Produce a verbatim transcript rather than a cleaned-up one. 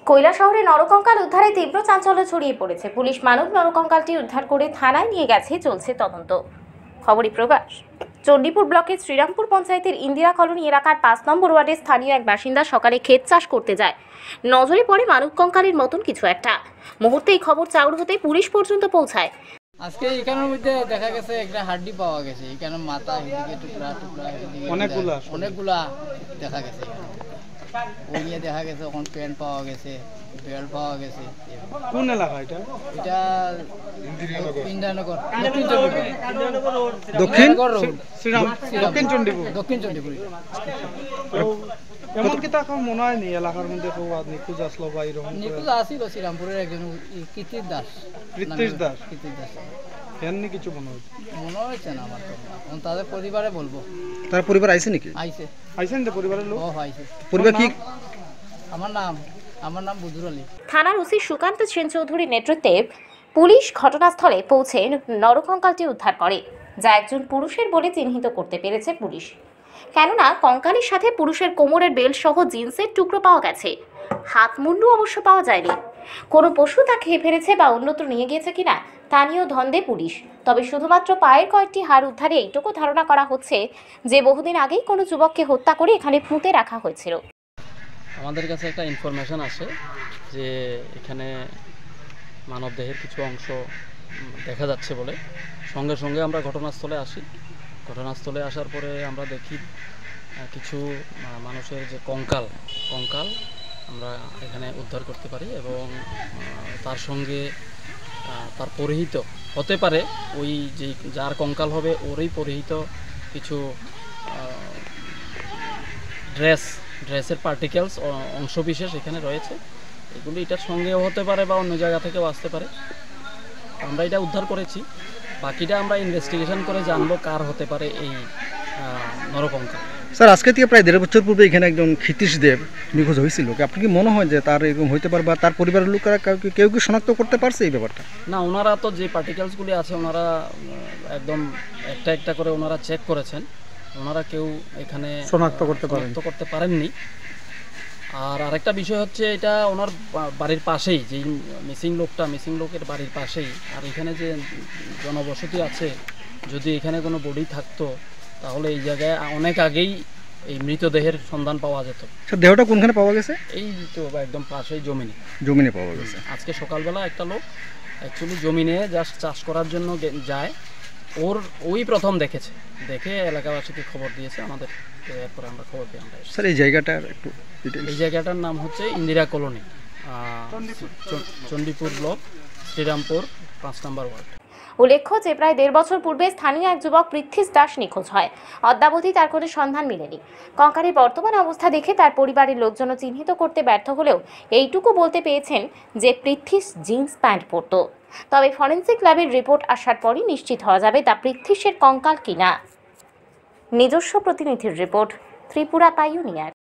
কৈলাসহরে নরকঙ্কাল উদ্ধারে তীব্র চাঞ্চল্য ছড়িয়ে পড়েছে। পুলিশ মানব নরকঙ্কালটি উদ্ধার করে থানায় নিয়ে গেছে, চলছে তদন্ত। খবরই প্রকাশ চণ্ডীপুর ব্লকের শ্রীরামপুর পঞ্চায়েতের ইন্দিরা কলোনি এলাকার পাঁচ নম্বর ওয়ার্ডের স্থানীয় এক বাসিন্দা সকালে ক্ষেত চাষ করতে যায়। নজরে পড়ে মানব কঙ্কালের মতন কিছু একটা। মুহূর্তেই খবর চাউর হতে পুলিশ পর্যন্ত পৌঁছায়। আজকে এখানের মধ্যে দেখা গেছে একটা হাড্ডি পাওয়া গেছে। এখানে মাথা এদিকে টুকরা টুকরা এদিকে অনেকগুলা অনেকগুলা দেখা গেছে। ওই নিয়ে দেখা গেছে এখন প্যান্ট পাওয়া গেছে, বেল্ট পাওয়া গেছে। কোন এলাকা এটা? এটা ইন্দিরানগর, দক্ষিণ চণ্ডীপুর। দক্ষিণ শ্রীরাম দক্ষিণ চণ্ডীপুর। দক্ষিণ চণ্ডীপুর। এমন কি তা মনে হয় নি এলাকার মধ্যে কেউ নিখোঁজ আসলো বা এরকম? নিখোঁজ আসিল শ্রীরামপুরের একজন কীর্তির দাস। কীর্তির দাস কীর্তির দাস এমনি কিছু মনে হচ্ছে? মনে হচ্ছে না আমার তো। এখন তাদের পরিবারে বলবো। তার পরিবার আইছে নাকি? আইছে আইছেন তো পরিবারের লোক? ও আইছে। পরিবার কি? আমার নাম আমার নাম বুধুর আলী। থানার ওসি সুকান্ত সেন চৌধুরীর নেতৃত্বে পুলিশ ঘটনাস্থলে পৌঁছে নরকঙ্কালটি উদ্ধার করে, যা একজন পুরুষের বলে চিহ্নিত করতে পেরেছে পুলিশ। কেননা কঙ্কালের সাথে পুরুষের কোমরের বেল্ট সহ জিন্সের টুকরো পাওয়া গেছে। হাত মুন্ডু অবশ্য পাওয়া যায়নি। কোনো পশু তা খেয়ে ফেলেছে বা অন্যত্র নিয়ে গিয়েছে কিনা তা নিয়েও ধন্দে পুলিশ। তবে শুধুমাত্র পায়ের কয়েকটি হাড় উদ্ধারে এইটুকু ধারণা করা হচ্ছে যে বহুদিন আগেই কোনো যুবককে হত্যা করে এখানে পুঁতে রাখা হয়েছিল। আমাদের কাছে একটা ইনফরমেশন আসে যে এখানে মানবদেহের কিছু অংশ দেখা যাচ্ছে বলে সঙ্গে সঙ্গে আমরা ঘটনাস্থলে আসি। ঘটনাস্থলে আসার পরে আমরা দেখি কিছু মানুষের যে কঙ্কাল কঙ্কাল আমরা এখানে উদ্ধার করতে পারি এবং তার সঙ্গে তার পরিহিত হতে পারে ওই যে যার কঙ্কাল হবে ওরই পরিহিত কিছু ড্রেস ড্রেসের পার্টিকেলস অংশবিশেষ এখানে রয়েছে। এগুলি এটার সঙ্গেও হতে পারে বা অন্য জায়গা থেকেও আসতে পারে। আমরা এটা উদ্ধার করেছি, বাকিটা আমরা ইনভেস্টিগেশন করে জানবো কার হতে পারে এই নরকঙ্কাল। স্যার, আজকে থেকে প্রায় দেড় বছর পূর্বে এখানে একজন ক্ষিতীশ দেব নিখোঁজ হয়েছিল। আপনি কি মনে হয় যে তার এরকম হইতে পারে বা তার পরিবারের লোকেরা কেউ কি শনাক্ত করতে পারছে এই ব্যাপারটা? না, ওনারা তো যে পার্টিকেলসগুলি আছে ওনারা একদম একটা একটা করে ওনারা চেক করেছেন। ওনারা কেউ এখানে শনাক্ত করতে পারেন করতে পারেননি। আর আরেকটা বিষয় হচ্ছে এটা ওনার বাড়ির পাশেই, যে মিসিং লোকটা মিসিং লোকের বাড়ির পাশেই। আর এখানে যে জনবসতি আছে, যদি এখানে কোনো বডি থাকতো তাহলে এই জায়গায় অনেক আগেই এই মৃতদেহের সন্ধান পাওয়া যেত। স্যার, দেহটা কোনখানে পাওয়া গেছে? এই তো একদম পাশেই জমিনে জমিনে পাওয়া গেছে। আজকে সকালবেলা একটা লোক অ্যাকচুয়ালি জমিনে জাস্ট চাষ করার জন্য যায়, ওর ওই প্রথম দেখেছে, দেখে এলাকাবাসীকে খবর দিয়েছে আমাদের। এরপরে আমরা খবর পেয়ে আমরা স্যার, এই জায়গাটার একটু এই জায়গাটার নাম হচ্ছে ইন্দিরা কলোনি, চণ্ডীপুর ব্লক, শ্রীরামপুর পাঁচ নম্বর ওয়ার্ড। উল্লেখ্য যে প্রায় দেড় বছর পূর্বে স্থানীয় এক যুবক পৃথ্বীশ দাস নিখোঁজ হয়। অদ্যাবধি তার কোনো সন্ধান মেলেনি। কঙ্কালের বর্তমান অবস্থা দেখে তার পরিবারের লোকজনও চিহ্নিত করতে ব্যর্থ হলেও এইটুকু বলতে পেরেছেন যে পৃথ্বীশ জিন্স প্যান্ট পরত। তবে ফরেন্সিক ল্যাবের রিপোর্ট আসার পরই নিশ্চিত হওয়া যাবে তা পৃথ্বীশের কঙ্কাল কিনা। নিজস্ব প্রতিনিধির রিপোর্ট, ত্রিপুরা পাইওনিয়ার।